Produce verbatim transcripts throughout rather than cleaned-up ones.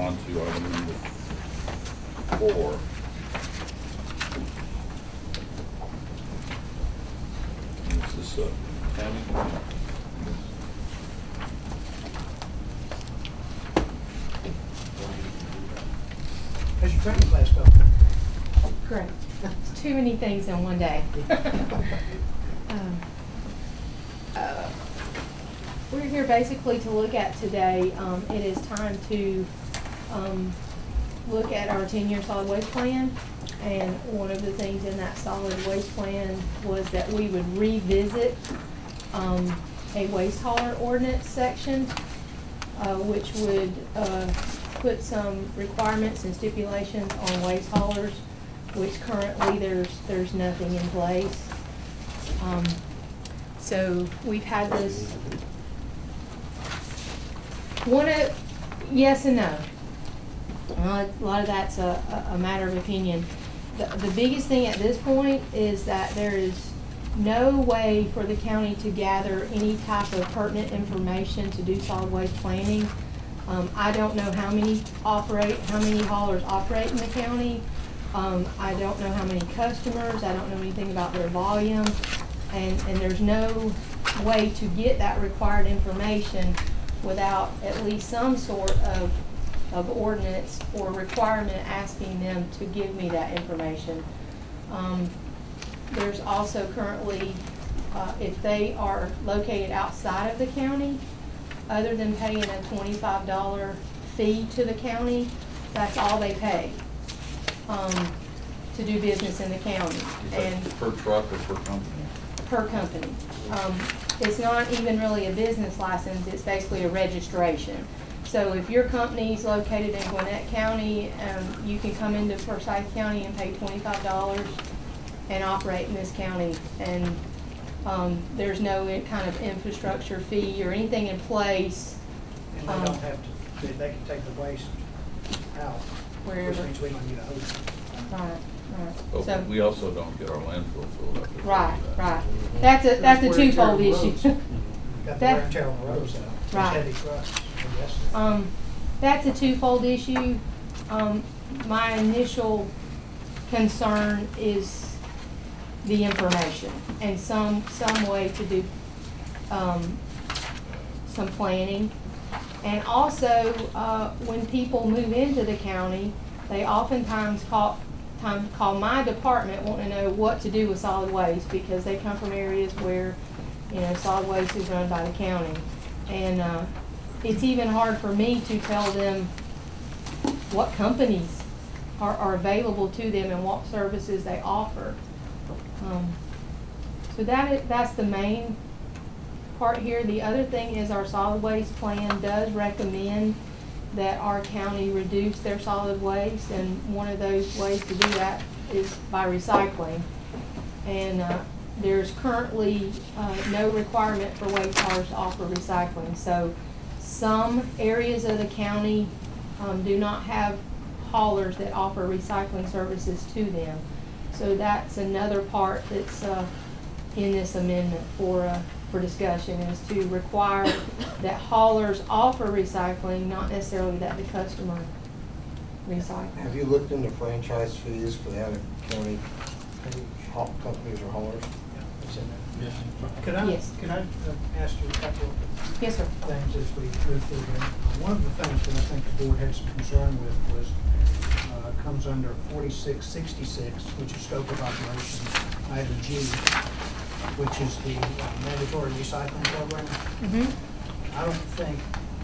on to item number four. Is this uh, Tammy? How's your training class go? Great. It's too many things in one day. um, uh, we're here basically to look at today. Um, it is time to um, look at our ten-year solid waste plan. And one of the things in that solid waste plan was that we would revisit um, a waste hauler ordinance section, uh, which would uh, put some requirements and stipulations on waste haulers, which currently there's there's nothing in place. Um, so we've had this one of yes and no. Uh, a lot of that's a, a matter of opinion. The, the biggest thing at this point is that there is no way for the county to gather any type of pertinent information to do solid waste planning. Um, I don't know how many operate, how many haulers operate in the county. Um, I don't know how many customers. I don't know anything about their volume, and and there's no way to get that required information without at least some sort of of ordinance or requirement asking them to give me that information. Um, there's also currently, uh, if they are located outside of the county, other than paying a twenty-five dollar fee to the county, that's all they pay um, to do business in the county. Is that and per truck or per company? Per company. Um, it's not even really a business license, it's basically a registration. So if your company's located in Gwinnett County, um, you can come into Forsyth County and pay twenty-five dollars and operate in this county. And um, there's no kind of infrastructure fee or anything in place. And they um, don't have to, they, they can take the waste out. Wherever. Which means we don't need a hose. Right, right. But So, we also don't get our landfill filled up. right, right. That's a, that's a twofold issue. Got the That- wear and tear on the roads out. Those Right. heavy trucks, I guess. Um, that's a twofold issue. Um, my initial concern is the information and some some way to do um, some planning. And also, uh, when people move into the county, they oftentimes call time call my department wanting to know what to do with solid waste because they come from areas where, you know, solid waste is run by the county. And uh, it's even hard for me to tell them what companies are, are available to them and what services they offer. Um, so that is, that's the main part here. The other thing is our solid waste plan does recommend that our county reduce their solid waste, and one of those ways to do that is by recycling. And uh, there's currently uh, no requirement for waste haulers to offer recycling. So some areas of the county um, do not have haulers that offer recycling services to them. So that's another part that's uh, in this amendment for uh, for discussion, is to require that haulers offer recycling, not necessarily that the customer recycle. Have you looked into franchise fees for the out-of-county companies or haulers? It's in there. Yes. Could I, Yes. could I uh, ask you a couple of Yes, sir. things as we move through here? Uh, One of the things that I think the board had some concern with was uh, comes under forty-six sixty-six, which is scope of operation, item G, which is the uh, mandatory recycling program. Mm-hmm. I don't think,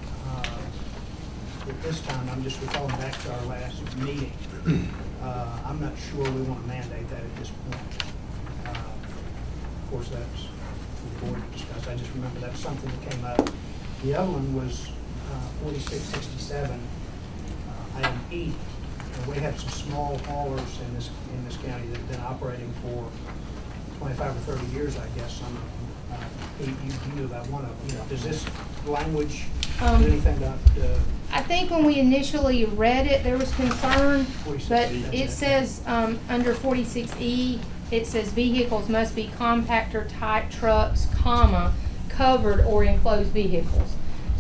uh, at this time, I'm just recalling back to our last meeting, uh, I'm not sure we want to mandate that at this point. Uh, of course, that's for the board to discuss. I just remember that's something that came up. The other one was uh, forty-six sixty-seven, uh, item E. And we have some small haulers in this in this county that have been operating for twenty-five or thirty years, I guess. Some of them. Uh, you, you knew about one of them. You know, does this language Um, do anything to? Uh, I think when we initially read it, there was concern, but it says um, under forty-six E, it says vehicles must be compactor type trucks, comma, covered or enclosed vehicles.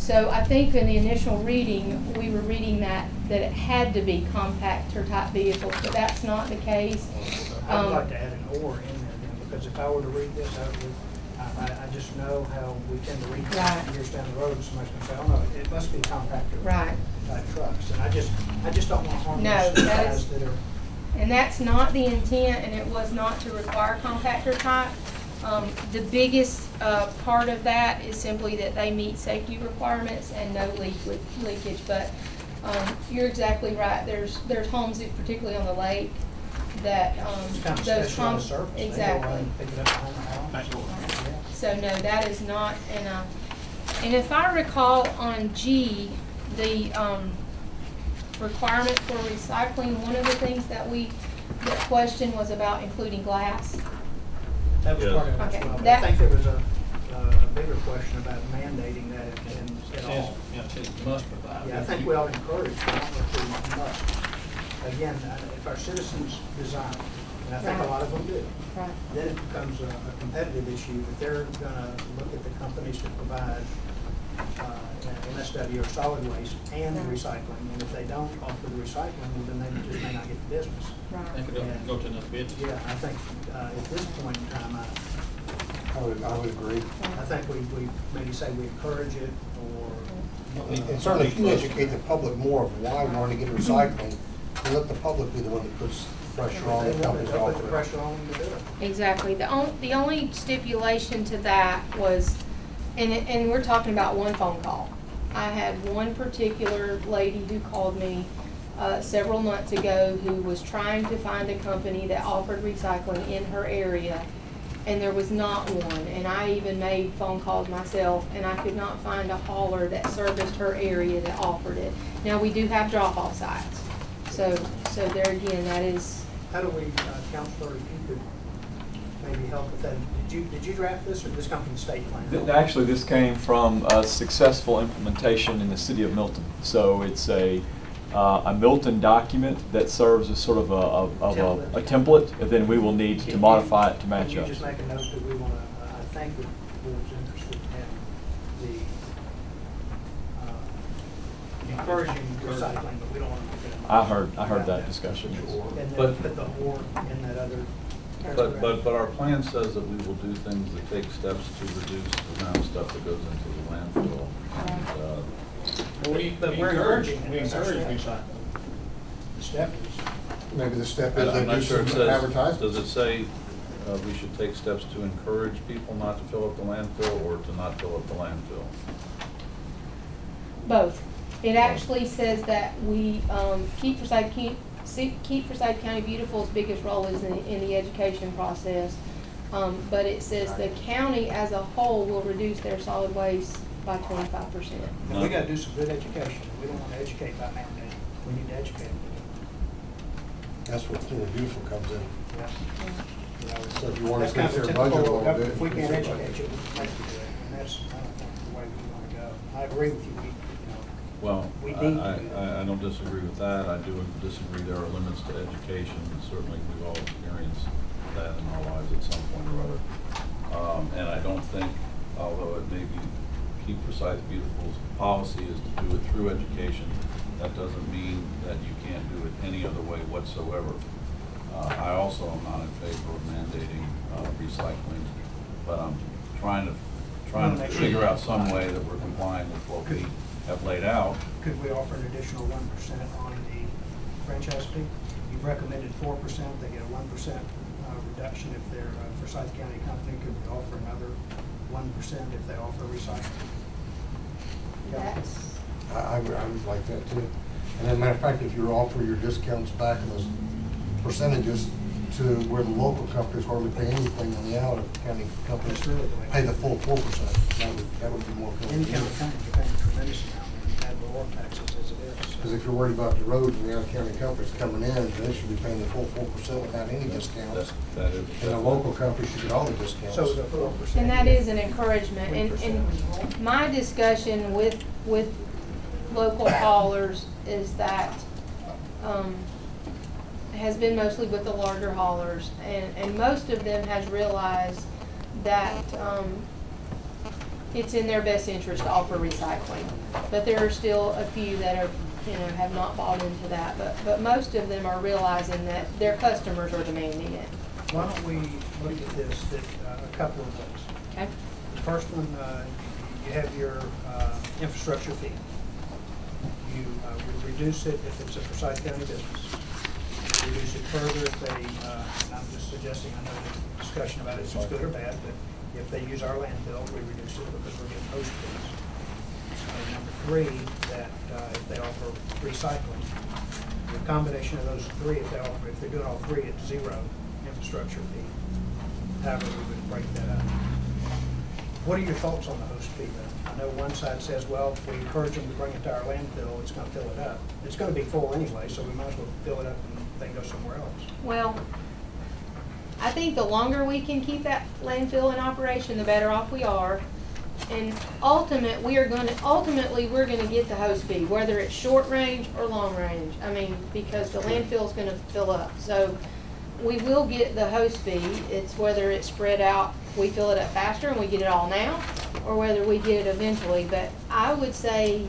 So I think in the initial reading, we were reading that, that it had to be compactor type vehicles, but that's not the case. I'd Um, like to add an or in there then, because if I were to read this, I would, I, I- I just know how we tend to read Right. this years down the road, and somebody's gonna say, oh no, it must be compactor. Right. Type trucks, and I just, I just don't want harmless No, that guys is- that are. And that's not the intent, and it was not to require compactor type. Um, the biggest, uh, part of that is simply that they meet safety requirements and no leak, leakage, but, um, you're exactly right. There's, there's homes, that particularly on the lake, that, um, It's kind of those special on the com- surface. They go exactly. and pick it up behind the house. Yeah. So no, that is not in a, and if I recall on G, the, um, requirement for recycling, one of the things that we, the question was about including glass. That was Yes. part of it as Okay, well, but I that- think there was a, a bigger question about mandating that in, in, at all. Yeah, it says must provide. Yeah, I think we ought to encourage, but not if we must. Again, uh, if our citizens design, and I think a Right. lot of them do, Right. then it becomes a, a competitive issue that they're gonna look at the companies that provide, uh, M S W or solid waste and the Right. recycling, and if they don't offer the recycling, well, then they just may not get the business. They Right. could Yeah. go to another bid. Yeah, I think, uh, at this point in time, I, I would, I would agree. I think we, we maybe say we encourage it, or, And certainly if you educate the public more of why we want to get recycling, and let the public be the one that puts pressure on they the want companies to to put the offer it. pressure on them to do it. Exactly. The only, the only stipulation to that was, and, it- and we're talking about one phone call. I had one particular lady who called me, uh, several months ago who was trying to find a company that offered recycling in her area, and there was not one. And I even made phone calls myself, and I could not find a hauler that serviced her area that offered it. Now, we do have drop-off sites, so, so there again, that is, How do we, uh, Counselor, if you could maybe help with that, did you, did you draft this, or did this come from the state plan? Th- Actually, this came from a successful implementation in the city of Milton. So it's a, uh, a Milton document that serves as sort of a, of of a, a template, and then we will need Can to you- modify it to match Can up. you just make a note that we want to, I think that we was interested in the, uh, encouraging recycling, but we don't want to make it a. I heard, I heard Yeah. that discussion. And then But- put the or in that other. But, but, but our plan says that we will do things that take steps to reduce the amount of stuff that goes into the landfill. And, uh, Well, We, But we we're encourage, encouraging it. we That's our encourage step. recycling. The step is. Maybe the step I- is I'm they not do sure it some says, advertising. does it say uh, we should take steps to encourage people not to fill up the landfill or to not fill up the landfill? both. It actually says that we, um, keep Forsyth, keep, see- keep Forsyth County Beautiful's biggest role is in, in the education process. Um, but it says the county as a whole will reduce their solid waste by twenty-five percent. And we gotta do some good education. We don't want to educate by mandate. We need to educate. That's where Clean and Beautiful comes in. Yeah. You know, So if you want to that's kind of increase their typical budget a little government. bit, If we can't increase their educate you, budget. we make you do it, and that's, I don't think, the way we want to go. I agree with you, we, you know, Well, We I, need to I, do that. I- I don't disagree with that. I do disagree there are limits to education. Certainly, we've all experienced that in our lives at some point or other. Um, and I don't think, although it may be Keep Forsyth Beautiful's policy is to do it through education, that doesn't mean that you can't do it any other way whatsoever. Uh, I also am not in favor of mandating, uh, recycling, but I'm trying to, trying to figure out some way that we're complying with what we have laid out. could we offer an additional one percent on the franchise fee? You've recommended four percent, they get a one percent uh, reduction if they're a Forsyth County company. Could we offer another one percent if they offer recycling? That's, I, I would, I would like that too. And as a matter of fact, if you offer your discounts back in those percentages to where the local companies hardly pay anything on the out of county companies, That's really the way- pay the full four percent, that would, that would be more Any appealing. county company, you're paying a tremendous amount, and you add the oil taxes as it is. Because if you're worried about the roads and the out of county companies coming in, they should be paying the full four percent without any discounts. That, that is. And the local companies should get all the discounts. So the four percent. and that is an encouragement, and, and my discussion with, with local haulers is that, um, has been mostly with the larger haulers, and, and most of them has realized that, um, it's in their best interest to offer recycling. But there are still a few that are, you know, have not bought into that, but, but most of them are realizing that their customers are demanding it. Why don't we look at this, that, uh, a couple of ways. Okay? The first one, uh, you have your uh, infrastructure fee. You uh, would reduce it if it's a Forsyth County business. Reduce it further if they, uh, and I'm just suggesting, I know there's discussion about it, if it's good or bad, but if they use our landfill, we reduce it because we're getting host fees. Uh, number three, that uh, if they offer recycling, the combination of those three, if they offer, if they're doing all three, it's zero infrastructure fee. However, we would break that up. What are your thoughts on the host fee then? I know one side says, well, if we encourage them to bring it to our landfill, it's gonna fill it up. It's gonna be full anyway, so we might as well fill it up and then go somewhere else. Well, I think the longer we can keep that landfill in operation, the better off we are. And ultimate, we are gonna, ultimately, we're gonna get the host fee, whether it's short range or long range. I mean, because the landfill's gonna fill up. So we will get the host fee. It's whether it's spread out, we fill it up faster and we get it all now, or whether we get it eventually. But I would say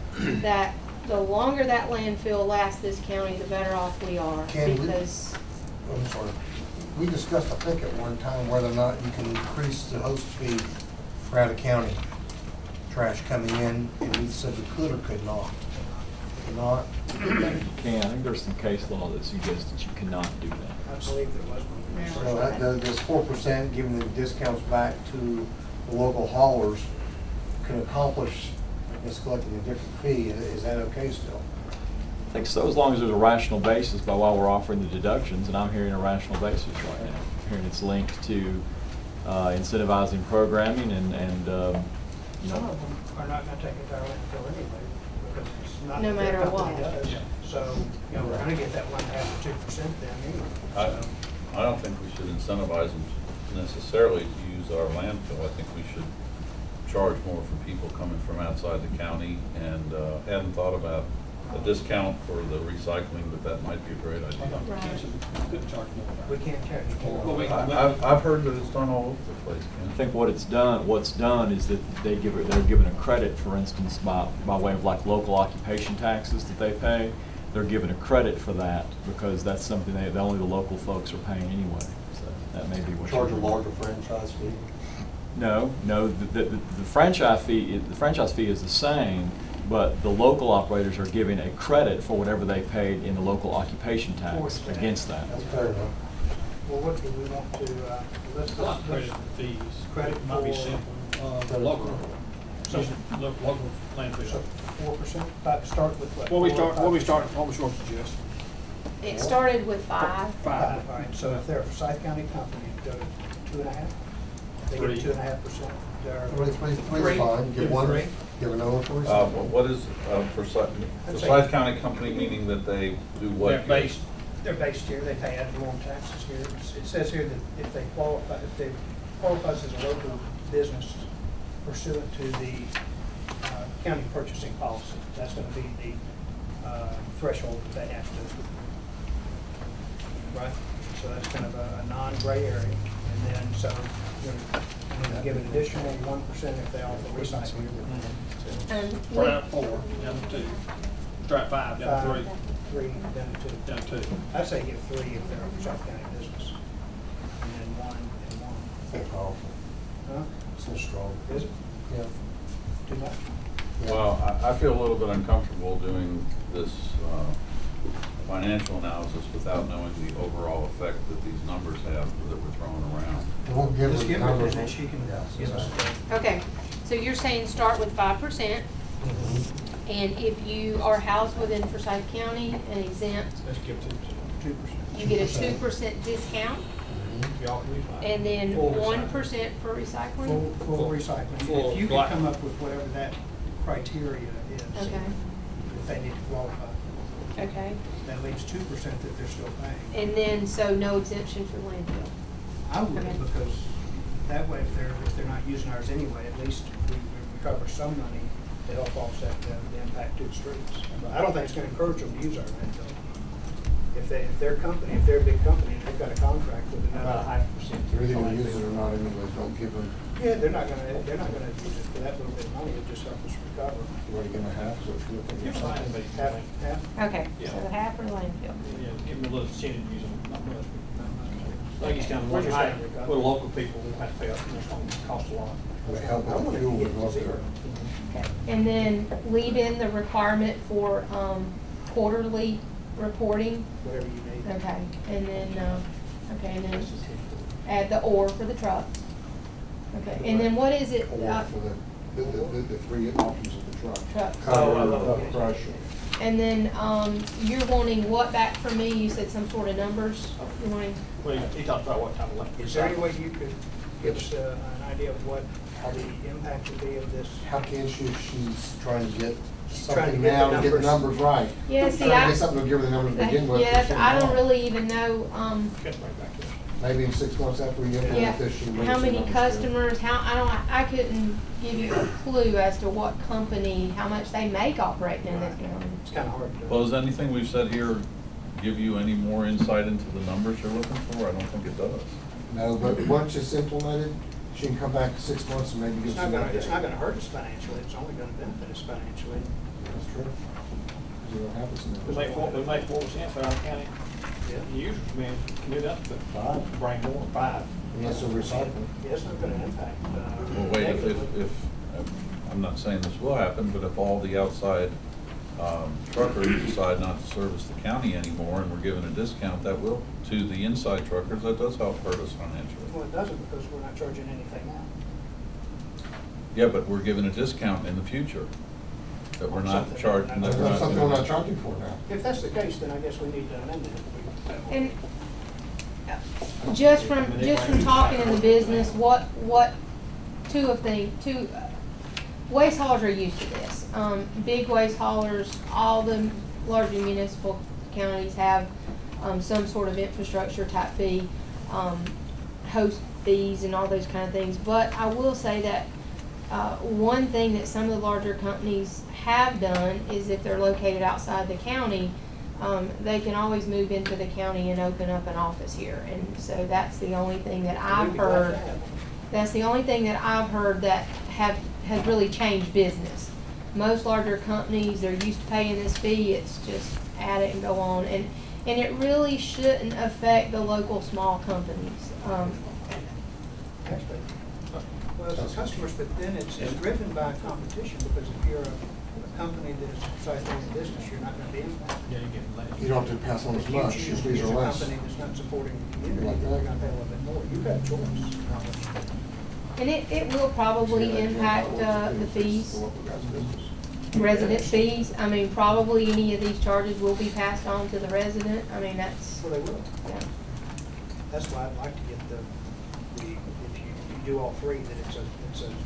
that the longer that landfill lasts this county, the better off we are. Can we- Because, I'm sorry. We discussed, I think, at one time whether or not you can increase the host fee for out of county trash coming in, and we said we could or could not. Could not. You can, I think there's some case law that suggests that you cannot do that. I believe there was one. Yeah. So that, does- this four percent, giving the discounts back to the local haulers, can accomplish, I guess, collecting a different fee. Is is that okay still? I think so, as long as there's a rational basis by why we're offering the deductions, and I'm hearing a rational basis right now. I'm hearing it's linked to uh, incentivizing programming and, and um, you Some know. of them are not gonna take it to our landfill anyway, because it's not No what their matter company what. does. Yeah. So, you know, we're gonna get that one and a half to two percent then anyway. I, So, I don't think we should incentivize them necessarily to use our landfill. I think we should charge more for people coming from outside the county, and uh, hadn't thought about a discount for the recycling, but that might be a great idea. Right. Couldn't charge more. We can't charge Well, more. we- I- I've, I've heard that it's done all over the place, I Ken. think what it's done, what's done is that they give it, they're given a credit, for instance, by, by way of like local occupation taxes that they pay. They're given a credit for that because that's something they, that only the local folks are paying anyway. So that may be what. Charge a you're- larger franchise fee? No, no, the, the, the franchise fee, the franchise fee is the same, but the local operators are giving a credit for whatever they paid in the local occupation tax Towards that. against that. That's fair enough. Well, what do we want to, uh, let's, Not let's, credit let's- fees. Credit Might be for- simple, uh, Credit local, for- just lo- local so landfill. four percent, start with what? What we four or start, what we five start, percent? what we sort of suggest? It started with five. Five. Five, all right, so if they're a Forsyth County company, go to two and a half? They Three. get two and a half percent? They're- Three, three, Three. three's fine. Give Give one, three. give another one for Uh, recycling. wh- what is, uh, Forsyth, I'd say- Forsyth County company, meaning that they do what? They're here? based, They're based here, they pay ad valorem taxes here. It's- It says here that if they qualify, if they qualifies as a local business pursuant to the uh, county purchasing policy, that's gonna be the uh, threshold that they have to, right? So that's kind of a a non-gray area. And then, so you're gonna give an additional one percent if they offer recycling. Um, we're we- at four, down to two. Strike five, down to Five, three, Three, then two. down to two. I'd say give three if they're a Forsyth County business. And then one and one. That's powerful. Huh? So strong. Is it Yeah. too much? Well, I, I feel a little bit uncomfortable doing this uh, financial analysis without knowing the overall effect that these numbers have that we're throwing around. We'll give Just her give the her, numbers. and then she can Yeah, give us. exactly. Okay, so you're saying start with five percent, Mhm. and if you are housed within Forsyth County and exempt, Let's give two percent. Two percent. you get a two percent discount, Mhm. Y'all can use mine. and then Full one recycling. percent for Full, recycling? full Full- recycling. full If you black. can come up with whatever that criteria is. Okay, If they need to qualify, okay. that leaves two percent that they're still paying. And then, so no exemption for landfill? I would, Okay. because that way, if they're, if they're not using ours anyway, at least we we recover some money to help offset the, the impact to the streets. But I don't think it's gonna encourage them to use our landfill. If they, if their company, if they're a big company and they've got a contract with About another. a half percent. They're either gonna use it or not anyways, don't give them, Yeah, they're not gonna, they're not gonna use it for that little bit of money, it'll just help us recover. what are you gonna have, so it's good. Give them a little Half, bit. half. Okay, Yeah. so half or landfill. Yeah, give them a little incentive to use them, not much. I think it's kind of We're one, just I, gonna recover. with local people, we have to pay up, and it's gonna cost a lot. They help I with wanna the fuel get with to up zero. there. Okay. And then leave in the requirement for, um, quarterly reporting. Whatever you need. Okay, and then, uh, okay, and then add the or for the truck. Okay, and then what is it? Or uh, for the, the, the, the three options of the truck. Truck. Oh, I Cover, love up it. pressure. And then, um, you're wanting what back from me? You said some sort of numbers? You're wanting, Well, he talked about what type of electric. Is there any way you could give us uh, an idea of what the impact would be of this? How can she, if she's trying to get She's trying to something get the now to get the numbers. numbers right? Yeah, see, Trying to I- get something to give her the numbers to begin with. yes, but she I don't won't. really even know, um, Get right back to it. Maybe in six months after we yeah, implement this, she may. how have many some numbers. customers, how, I don't, I couldn't give you a clue as to what company, how much they make operating in this county. It's kind of hard to. Well, does anything we've said here give you any more insight into the numbers you're looking for? I don't think it does. No, but once it's implemented, she can come back in six months and maybe give It's some. not gonna, update. it's not gonna hurt us financially, it's only gonna benefit us financially. That's true. Zero happens in We make four, we make four percent for our county. Yeah. Users, man, can do that, but Five. bring more, five. Unless they're recycling. Yeah, it's not gonna impact, uh. Well, wait, if, if, negatively. if, I'm not saying this will happen, but if all the outside um, truckers decide not to service the county anymore and we're given a discount, that will, to the inside truckers, that does help hurt us financially. Well, it doesn't because we're not charging anything out. Yeah, but we're given a discount in the future, that we're not Something. charging, that That's we're not. something we're doing. not charging for now. If that's the case, then I guess we need to amend it. And uh, just from, just from talking in the business, what, what, two of the, two, uh, waste haulers are used to this. Um, big waste haulers, all the larger municipal counties have, um, some sort of infrastructure type fee, um, host fees and all those kind of things. But I will say that, uh, one thing that some of the larger companies have done is if they're located outside the county, um, they can always move into the county and open up an office here. And so that's the only thing that I've We'd be glad to heard. have it. That's the only thing that I've heard that have, has really changed business. Most larger companies, they're used to paying this fee, it's just add it and go on. And, and it really shouldn't affect the local small companies. Um, Actually, well, it's the customers, but then it's, it's driven by competition because if you're a, a company that is cycling in business, you're not gonna be impacted. Yeah, you get less. You don't have to pass on as If you much, choose your to fees use are a less. company that's not supporting the community, Like you're that. gonna pay a little bit more. You've got a choice. And it, it will probably impact, uh, the fees, resident fees. I mean, probably any of these charges will be passed on to the resident. I mean, that's, Well, they will. yeah. That's why I'd like to get the, the, if you, if you do all three, that it's a, it's a.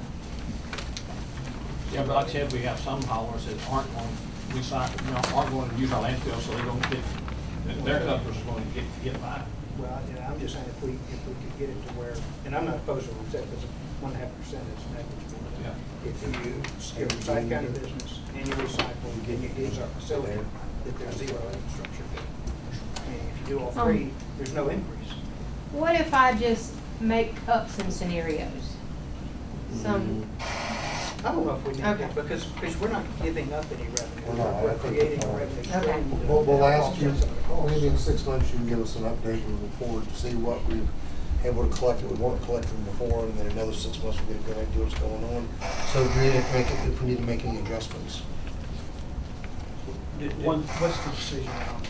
Yeah, but like I said, we have some haulers that aren't going to recycle, you know, aren't going to use our landfill, so they don't get, their customers are going to get, get by. Well, you know, I'm just saying if we, if we could get it to where, and I'm not opposed to what you said, because one and a half percent is negligible. Yeah. If you, if you site county business and you recycle, and you use our facility, that there's zero infrastructure. I mean, if you do all three, Um, there's no increase. What if I just make up some scenarios? Some, I don't know if we need Okay. to, because, because we're not giving up any revenue. Well, no, I We're think- creating a revenue Okay. stream. to We'll, we'll help ask you, offset some of the costs. maybe in six months, you can give us an update and report to see what we've able to collect that we weren't collecting before, and then another six months, we'll get a good idea what's going on. So if we need to make, it- if we need to make any adjustments. Did- did- One- What's the decision on?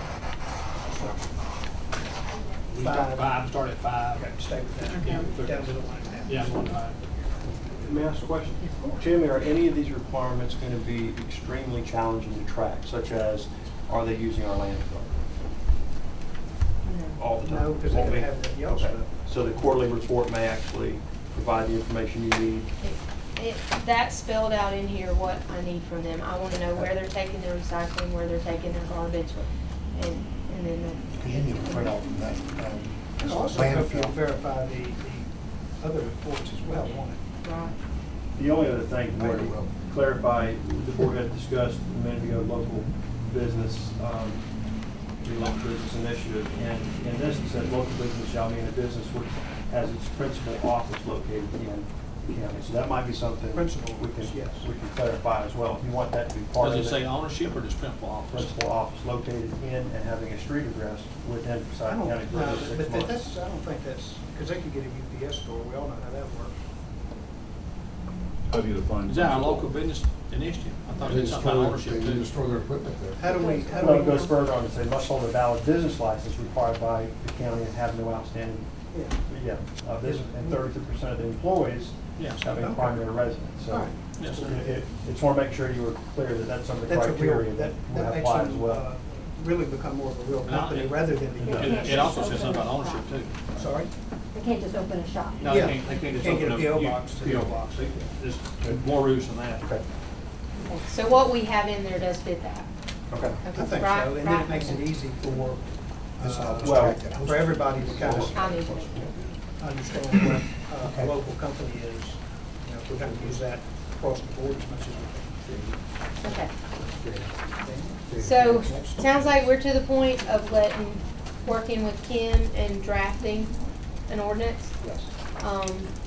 We start five, start at five. Okay, stay with that. Yeah. Down to the one and a half. Yeah, one five. May I ask a question? Tammy, are any of these requirements going to be extremely challenging to track, such as, are they using our landfill? All the time? No, because they Won't gotta be? have that yellow Okay. stuff. So the quarterly report may actually provide the information you need? it, it, that's spelled out in here what I need from them. I wanna know where they're taking their recycling, where they're taking their garbage, and, and then the. Because you need to print out from that, um, And also, if you landfill. verify the, the other reports as well, won't it? Right. The only other thing, Very to well. clarify, the board had discussed a minute ago, local business. Um, the local business initiative. And in this, it says local business shall mean a business which has its principal office located in the county. So that might be something Principal we can, office, yes. we can clarify as well. If you want that to be part of it. Does it say ownership or just principal office? Principal office located in and having a street address within I Forsyth don't, County for no, at least but six that- months. that's, I don't think that's, because they could get a U P S store, we all know how that works. How do you define? Is that our principal? local business initiative? I thought They it was just something about store, ownership they too. just store their equipment there. How do we, how do Well, we? it goes further on to say must hold a valid business license required by the county and have no outstanding, Yeah. yeah, uh, business, and thirty-three percent of the employees Yes. having Okay. primary residence. So All right. Yes, sir. it, it, it's want to make sure you were clear that that's some of the That's a real, criteria that, that that would makes apply as them, well. uh, really become more of a real No, company it- rather than it the. does. It, it also says something about ownership too. Sorry? They can't just open a shop. No, Yeah. they can't, they can't just Can't get open a up. P O you- box to P O the- box. There's there's more rules than that. Okay, So what we have in there does fit that. okay. I think so, Right, and then right. it makes it easy for, It's uh, not well, distracted. for everybody to kind of I need to. understand what uh, a Okay. local company is. You know, if we're going to use that across the board as much as we Okay. can. So, sounds like we're to the point of letting, working with Kim and drafting an ordinance. Yes. Um,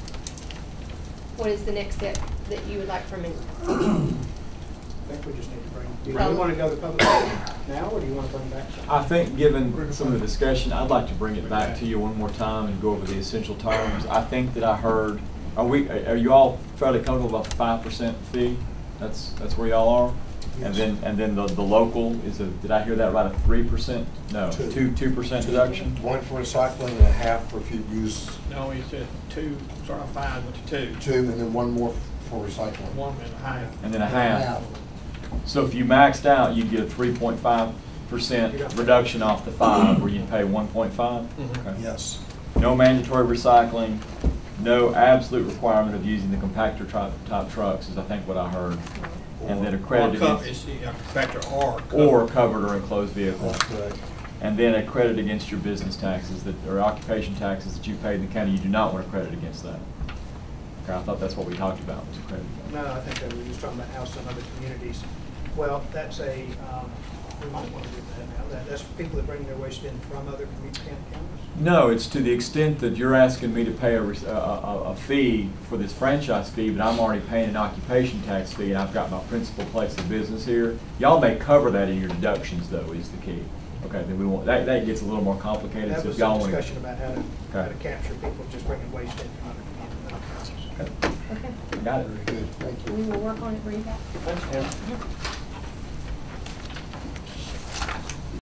what is the next step that you would like from me? I think we just need to bring, do you want to go to public hearing now, or do you want to bring back something? I think, given some of the discussion, I'd like to bring it back to you one more time and go over the essential terms. I think that I heard, are we, are you all fairly comfortable about the five percent fee? That's, that's where y'all are? And Yes. then, and then the, the local is a, did I hear that right, a three percent? No, Two. two, two percent deduction? One for recycling and a half if you use No, he said two, sorry, five went to two. two, and then one more for recycling. One and a half. And then a half. So if you maxed out, you'd get a three point five percent reduction off the five, where you'd pay one point five? Mhm. Okay. Yes. No mandatory recycling, no absolute requirement of using the compactor type, type trucks, is I think what I heard. And then accredited, Or co- it's, yeah, factor or. covered. or covered or enclosed vehicles. That's correct. And then a credit against your business taxes that, or occupation taxes that you paid in the county, you do not want to credit against that. Okay, I thought that's what we talked about, was a credit. No, I think that we were just talking about how some other communities, well, that's a, um, we might want to do that now. That, that's people that bring their waste in from other community counties. No, it's to the extent that you're asking me to pay a, res- a, a, a fee for this franchise fee, but I'm already paying an occupation tax fee, and I've got my principal place of business here. Y'all may cover that in your deductions, though, is the key. Okay, then we want, that, that gets a little more complicated, That so was if y'all a want to. discussion about how to, how to Okay. capture people just bringing waste in from other communities. Okay, Okay. got it. Very good, thank you. We will work on it for you guys. Thanks, Tim.